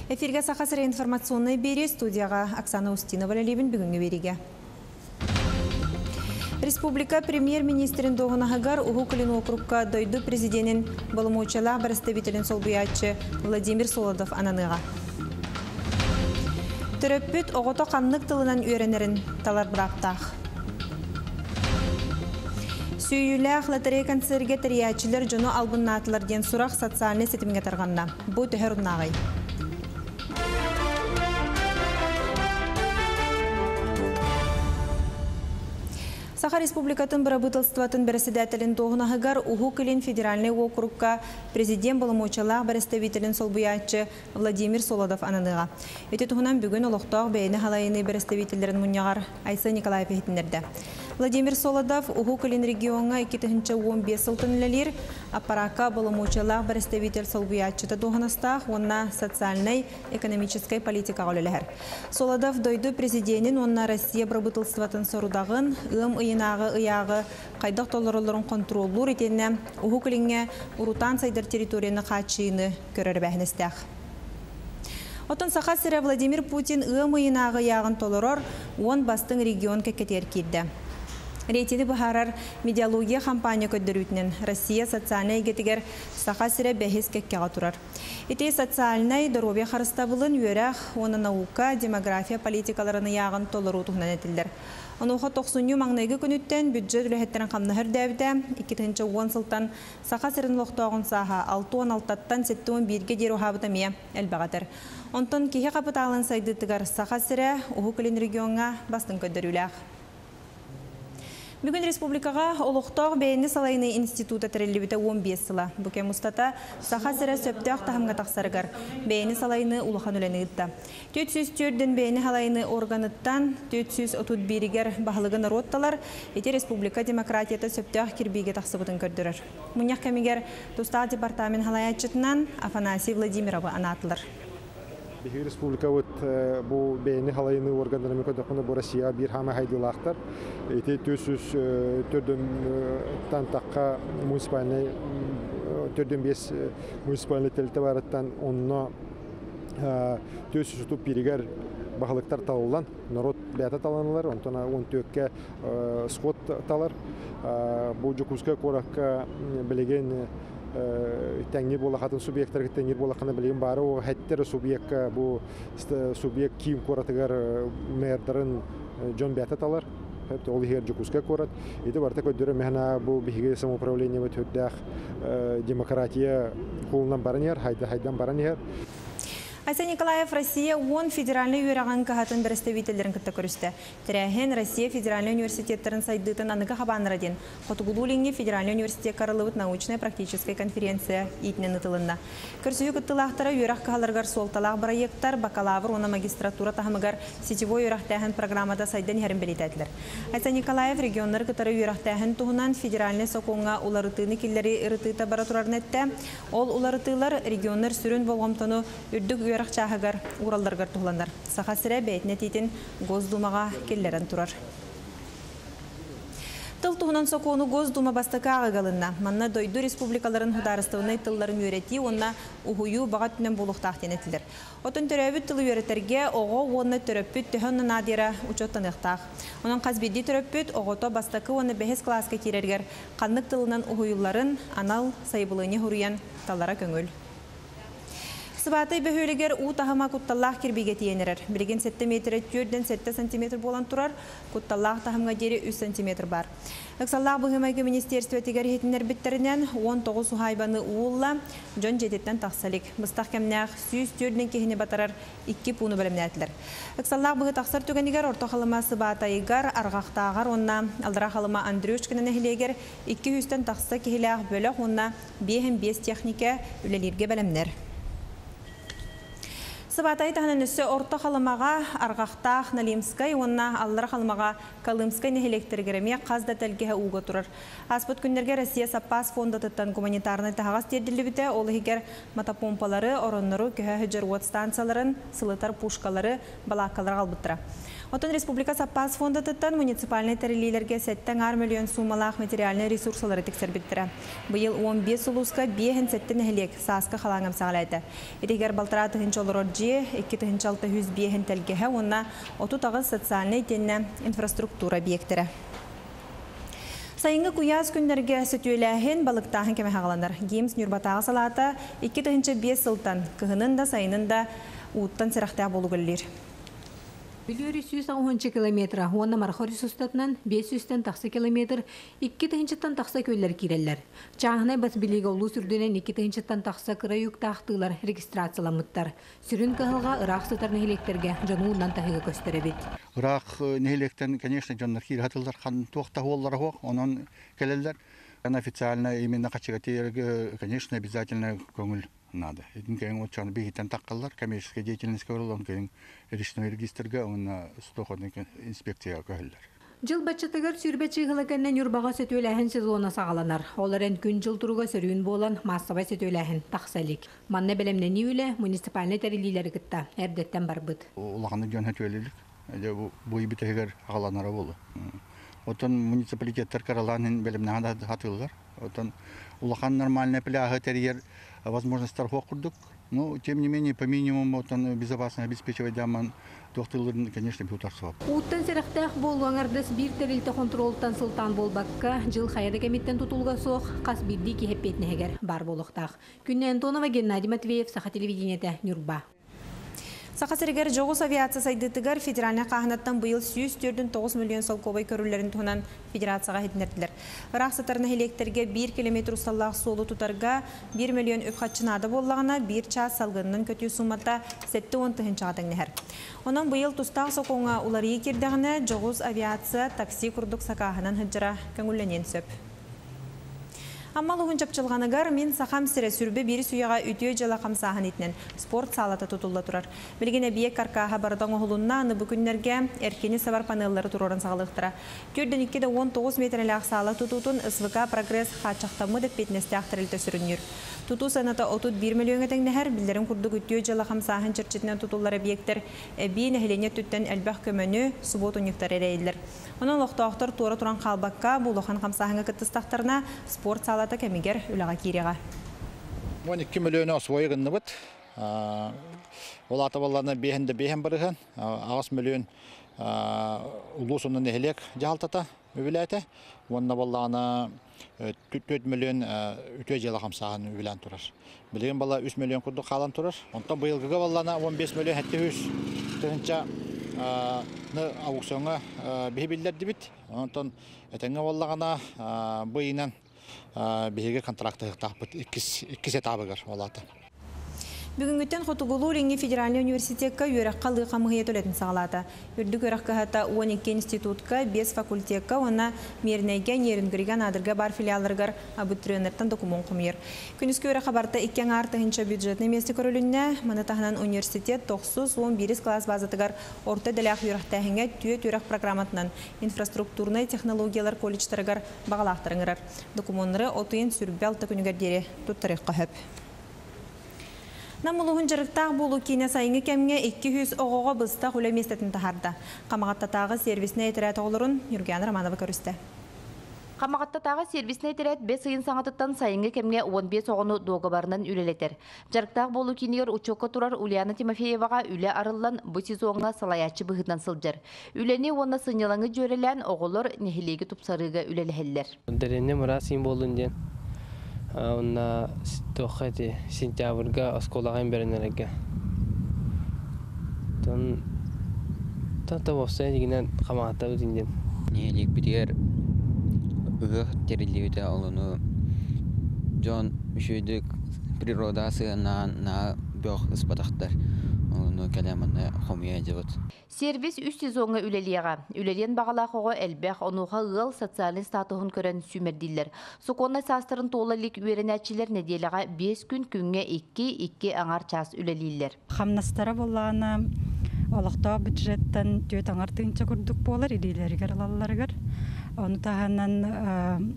Эфирге сақасыры информационный бері студияға Оксана Устинова ләлебін бүгінгі береге. Республика премьер-министрин Доғынағығар Ухукалин округка дойду президентин Балымучала представителин солбуячы Владимир Солодов ананыға. Түрөппүт оғото қанлық тылынан үйренерін талар бұраптақ. Сүйілі лотерея концерге тіриячілер жону албыннатылар ден сұрақ социальный сетімге тарғанна. Бұ түхер ұнағай. Саха Республикатын барабытылстватын бәріседәтілін Доғынағығар Ухукалин федеральный округка президент Балымучалақ представителин солбуячы Владимир Солодов ананыға. Өте тұғынан бүгін олықтақ бәйіні халайыны представителерін мұнияғар Айса Николаев ехетіндерді. Владимир Солодов Ухукалин регионға 2015 сылтын ләлер аппарака Балымучалақ представитель солбуячыты Доғынастақ, онна социальной, экономической политика ғолелер. Солодов дойду президентин онна Россия барабытылстватын сорудағын ыйынағы ыяғы қайдақ толырылырын контроллур етені Ухукалинге урутан сайдар территорияны қачыйыны көрір бәхіністәқ. Отын сақа сірі Владимир Путин ыйынағы яғын толырыр, он бастың регион кәкетер кейді. Рейтеді бұхарар медиалогия компания көддірүтінен Россия социальный егетігер сақа сірі бәхес кәккеға тұрар. Ете социальный доробия қарыстабылын үйерақ, оны наука, демография политикаларыны яғын толыру тұғынан етілдер. Онуға 90 маңнайғы күніттен бюджет үліхеттерін қамнығыр дәвді 2010 сылтан сақа сірін лоқтауғын саға 6-16-тан 7-11-ге дер ұхабыта мия әлбағатыр. Онтын кейе қапыталын сайдытығар сақа сірі Ухукалин регионға бастың көддіріләқ. Бүгін республикаға олықтау бәйіні салайыны институты тірелебіті 15 сыла. Бүке мұстата сақа сірі сөптіғ тахымға тақсарығар. Бәйіні салайыны ұлыған өләні ұтта. 404-ден бәйіні халайыны органыттан 431-гер бағылығын ротталар, еті республика демократияты сөптіғ кірбейге тақсыбытын көрдірір. Мұнияқ кәмегер Тустақ департамент халаятчытынан Афанасий Владимировы анатылыр. Республика bu beyni halayını organlarına kodakını bu Rusya bir hama haydılaqtar. Ete 404'den takka munisipalne 405 munisipalitelte varattan onunla 401'ger bağlıklar talılan narod beyata talanlar, ontona 14'ke skot talar. Bu Cukuska korakka belegen тәңнер болақатын субъекттарға тәңнер болақаны білген бары о хәттері субъектқа бұл субъект киім қоратығар мэрдарын жон бәтат алар ол егер жүкізге қорат еді барта көддері мәна бұл бігеге самоуправление өтөддәқ демократия қолынан барын ер хайдан барын ер. Айса Николаев Россия 10 федеральный үйераған қағатын представителерін күтті көрісті. Тірәхен Россия федеральный университеттерін сайдытын анығы қабаныраден. Қотығудулинге федеральный университет қарылыбыт научная практическая конференция етінен ұтылында. Көрсігі күттілақтары үйерақ қағаларғар солталақ проекттар, бакалавр, оны магистратура тағымығар сетевой үйерақтәхін программада сайдан әрін белетәділер. Айса Николаев регионлар күтары үйерақтәхін тұғынан федеральный соқуңа уларытыны келлері ұрытыта баратурарын әтті. Ол уларытылар регионлар сүрін болғымтыны үрдік Уярах чахагар уралдаргар тухландар. Саха сире бәйтіне тейтін Госдумаға келлерін тұрар. Тыл туғынан соқуыны Госдума бастыққа ағығалынна. Манна дойду республикаларын хударыстығынай тылларын үйреті, онна ұхую баға түнен болуқтақ тенетілер. Отын түрәбіт тылы үйретерге оғы оны түрөппіт түхінні надира ұчоттан иқтақ. Оның қазбеді түрөппіт оғыто бастықы оны бәхес класқа керергер қанлық тылынан ұхуюларын анал сайбылыны хұриян талара көңіл. Сыбатай бөхөлігер ұтағыма құтталлақ кербеге тиенерер. Бірген 7 метрі 4-7 сантиметр болан тұрар, құтталлақ тағымға дері 3 сантиметр бар. Үксаллақ бұғымайғы министерство тегер хетінер біттерінен 19 сұхайбаны уылла жон жететтен тақсалик. Мұстақ кәмнәқ сүйіз түрден кехіне батарар 2 пуны бөлімнәтілер. Үксаллақ бұғы тақсар түгенігер орта қалыма Сыбатайығар, арғақтағар онна, алдыра қалыма Андрюшкінің әхілегер 200-тен тақса кехіләқ бөліқ онна 5 техника үлелерге бөлімнер. Сыбатай тағынан өсі орта қалымаға арғақтақ Налимскай, онна аллар қалымаға Калымскай нәхелектергереме қазда тәлгеге уға тұрар. Аспыт күндерге Россия Саппас фонда тұттан гуманитарны тағас терділі біте, ол егер матапомпалары, оронныру, көхі хүджер от станцияларын, сылытар пушкалары, балаққалар қалбыттыра. Отын Республика Саппас фонда тұттан муниципальный тәрелейлерге 7 миллион сумалақ материальный ресурсалары тексер біттірі. Бұйыл 15 ұлысқа 5 7 нәхелек сасқы қалаңым сағалайды. Едегер балтыра тұхынчы олар же 2-6 биехин телгеhe онна 30 социальный тенне инфраструктура объекттері. Сайынғы куяз күндерге сөтүеләхін балықтағын кеме хағаланар. Геймс Нюрбатағы салата 2-5 сылтан кығынын да сайынын да уыттан сырақтағы болу көлілер. Билюри 110 километр, онна мархори сустатынан 500-тен тақсы километр, 2-тен тақсы көйлер киреллер. Чағынай бас билеге олу сүрденен 2-тен тақсы кырайук тақтылар регистрацияламыттар. Сүрін кығылға Ирақ сытарны хелектерге жануынан тағыға көстеребет. Ирақ нехелектен, конечно, жаннар хирхатылдар, қан тоқта олар хоқ, онын келелер. Официально именно качегатер, конечно, обязательно көңіл надо. Этим кең отчаны бегитен таққалар, коммерческий деятельность көрілі, кең речной регистрге, онна стохотный инспекция көхілдер. Жыл баччатыгар сүрбәчі ғылықаннан юрбаға сөтөләхін сезона сағаланар. Оларын күн жыл тұруға сөрүйін болан массабай сөтөләхін тақсалик. Манна бәлемнен үйілі муниципалны тәрелейлері кітті, әрдеттен бар бұд. Олағаны жөн өтөлелік, бұй бітігер ағаланара болы. Отон муниципалитеттер караланын бәлемнен хатылар. Отон улахан нормальный пляга терьер возможностар хокурдук. Но, тем не менее, по минимуму, он безопасно обеспечивать даман докторларын, конечно, бютарсвап. Уттан сәрәхтәк болуаңардас бир тәрелті контролтан сылтан болбаққа жыл қайады кәметтен тұтылға соқ қас бірді кехеппетінегер бар болуқтақ. Күнне Антонова, Геннадий Матвеев, Саха телевидениеті, Нюрба. Сақасыргер жоғыз авиация сайдытыгар федеральный қағынаттан бұйыл 109 миллион сол көбай көрілерін тұғынан федерацияға хетінерділер. Ирақ сатарына электерге 1 километр ұсталлағы солы тұтарға 1 миллион өпқатшынады боллағына 1 час салғынның көтүй суматта 7-10 чағадың нәхір. Онан бұйыл тұстақ соқуңа улары екердіғіне жоғыз авиация такси күрдік сақағынан хыджыра көңілінен сөп. Аммал ұғын чапчылғанығар мен сақам сірі сүрбе бері сүйаға үтіе жыла қамсағын етінен спорт салаты тұтылды тұрар. Білген әбиек каркаға бардан оғылынна аны бүкіндерге әркені сабар панеллары тұрорын сағылықтыра. Көрден 2-19 метрлі ақсалы тұтутын СВК прогресс қачақтамы деп бетнесті ақтырылды сүрінер. Тұту санаты 31 миллион әтіңнәр білдерін күрдік үтіе жыла қамсағын чырчетінен тұтылар әбиектер әбейін әхілене түттен әлбәқ көмөні субот ұнықтар әрейділер. Оның лоқтауқтар туары тұран қалбаққа бұлуған қамсағыңа күттістақтарына спорт салаты кәмегер үліға кереға. 12 миллион освой ғынны бұд. Ол атабаларына бейінді бейін біріған. 6 миллион ұлу сонын әхелек жағалтата өбіләті. Онына балағына 4 миллион үтөй жылы қамсағын өбілән тұрар. Білген бала 3 миллион күрді қалан тұрар. Онтан бұйылғыға балағына 15 миллион әтті өз түгінші аукционға бейбілдер дебіт. Онтан әтіңі балағына бұйынан бейге контракты тақпыт 2 этабығыр олаты. Бүгінгіттен Хотугулу Ренги Федеральный университетка үйераққа лыға мұғиет өлетін сағалады. Үрдік өраққа ғата 12 институтка, 5 факультетка, ona мернейген ерінгірген адырға бар филиалырғар абутренерттен документ құмыр. Күніскі өраққа барта 2 артығынша бюджетный месті көрілінне, мұнытағынан университет 911 класс базатығар орта дәләқ үйрақтағыңа түйет үйрақ программатынан инфраструктурный технологиялар колледжтарығар бағалақтырыңырар. Документтары отыйын сүрбәл тәкінігердері тұттарыққа хөп. Намылуғын жырықтақ болу кейіне сайыңы кәмге 200 оғыға бұстақ үлі местетін тахарда. Қамағаттатағы сервисіне етерәт оғылырын Юрген Романова көрісті. Қамағаттатағы сервисіне етерәт 5 сыйын саңатыттан сайыңы кәмге 15 оғыны доғыбарынан үлелетер. Жырықтақ болу кейінер учоққа тұрар Ульяна Тимофееваға үлі арылан бұл сезонға салаячы бұғыдан сылжыр. Үлені оны сынелаңы жөрелән оғылыр нехилегі тұпсарыға үлеләхеллер. Онна тоққати сентябрьга осколағын берінерге. Тонта болса дегенен қамағатта өтінден. Нелік бітер ұғық терілдеуді алыны жон үшөйдік природасы на бөқ ұспадақтар. Оны кәлеміні қомия жабыд. Сервис 3 сезонға үлелияға. Үлелен бағалақығы әлбәқ онуға ғыл социалин статуғын көрін сүмерділер. Соконна састырын толалик үйерін әтчілер неделіға 5 күн күнге 2 аңар час үлелейлер. Қамнастары болағына олықта бюджеттен төт аңар тыңча күрдік болар, идейлергер алаларығыр. Оны тағанан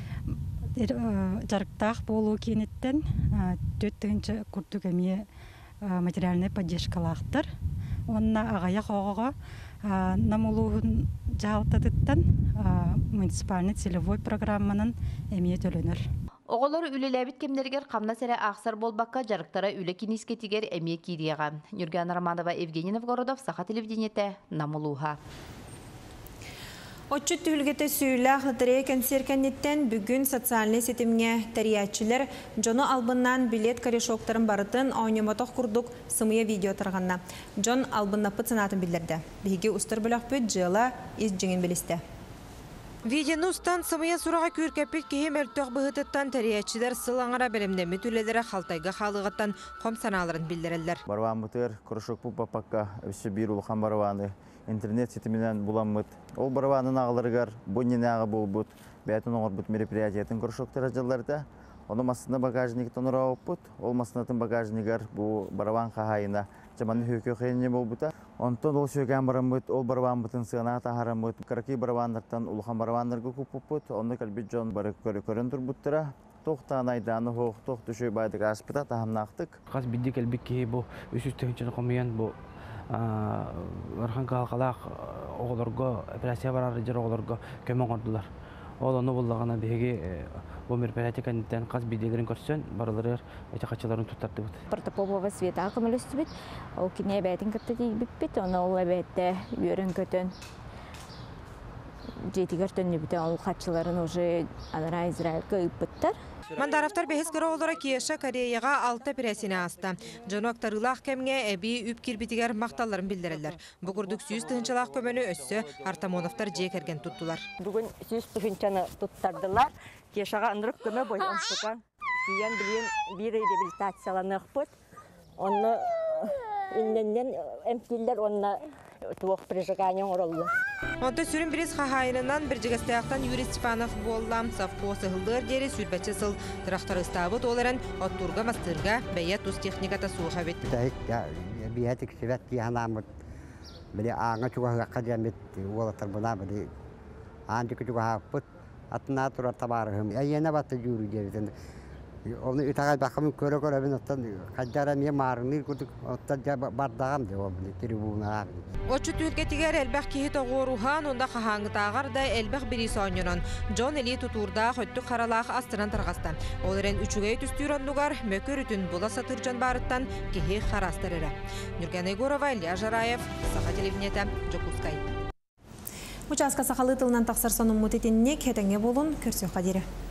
жарықтақ болу кенеттен төт тыңча күрдік әмие материальная поддержкалақтыр. Онна ағая қоғыға намылуғын жағалтадыттан муниципальный целевой программанын әмие төленір. Оғолар үлеләбит кемнергер қамна сәрі ақсар болбаққа жарықтара үлі кинискетігер әме кирияға. Юрген Романова, Евгений Новгородов, Саха телевидениеті, Намылуға. Отчут түлгеті сүйілі лотерея консеркенеттен бүгін социальный сетімге тәриятчілер Джону албыннан билет корешоктарын барытын ойнематық күрдік сымыя видео тұрғанна. Джон албынна пыцынатын білдірді. Бігі ұстыр білік бүт жылы из жеңін білісті. Виденустан сымыя сұраға көркәпет кейім әлтөқ бұғытыттан тәриятчілер сылаңара бәлемдемі түлелері қалтайға қалығыттан қом саналарын білдірелдер. Барван бұтыр, күрішік бұл папаққа өсі бір ұлған барваны. Интернет сетіменен буламыт. Ол барванын ағылырғар бұннен ағы бұл бұд. Бәйтін оңыр бұд мероприятиятын күршоктар ажаларда. Оны масына багажникітін ұрауып бұд. Ол масынатын багажнигар бұл барван қағайына жаманы хөке қиынне бол бұта. Онтон ол сөйген барам бұд, ол барван бұтын сығына тағарам бұд. Қарақи барвандыртан ұлған барвандырғы көпіп бұд. Оны кәлбет жон бары көрін тұр бұттыра. Тоқтан айданы хоқ, тоқ түшөй байдық аспыта тағымнақтық. Қаз бидді кәлбек кей бұл өсістігінші қомиян бұл Архан қалақ оғыларға, операция барары жер оғыларға көмін қордылар. Ол оны болағана беге бұл мероприятия кәнеттен қаз бейделерін көрсен, барылар өте қачыларын тұттарды бұд. Портопопова Света ақымылысты бұд. Ол кене әбәйтін кітті дейбіп бұд. Оны ол әбәйтті үйерін көтін. Жетігер төнні бұд. Ол қачыларын уже анара Израиль көйіп бұдтар. Мандарафтар бәхес кірі олара киеша Кореяға 6 операцияны аста. Жону актарылақ кәмге әбі үп кирбитігер мақталарын білдірілдер. Бұғырдық сүйіз тұхынчалақ көмені өссі Артамоновтар жек әрген тұттылар. Бүгін сүйіз тұхынчаны тұттардылар. Киешаға ындырық көмі бой онсыққан. Күйен білген бір реабилитацияланы ұқпыд. Оны үнненнен әмтілдер онына туық прижиганион оролды. Онда сүрін біріз қағайынынан бір жігістаяқтан Юрий Степанов боллам савқосы ғылдыр дері сүрбәтші сыл тұрақтары ұстабыт оларын оттурға мастырға бәйе тұз техниката суға бет. Бейетік севет кейханамыд. Біле аңа чуға қадемет олатар бұна біле аңдықы чуға бұт атына тұрар табарығым. Әйені баты жүрі дерден. Onu itağa bakımın köre ben ottan kaçara niye marını kurduk ottan bardağım diyor bunu tribuna. Oçu tülketiger elbaq kihit oğuruhan onda qahanğı tağar da elbaq biri sonyonan. John Eli tuturda höttü qaralaq astıran tarğastan. Olaren üçüge tüstür ondugar mökörütün bula satırcan barıttan kihi xarastırırı. Nurgan Egorova, Ilya Jarayev, Saha Televideniyeti, Jokuskay. Участка сақалы тылынан тақсар соның мұтетінне кетіңе болын көрсі қадері.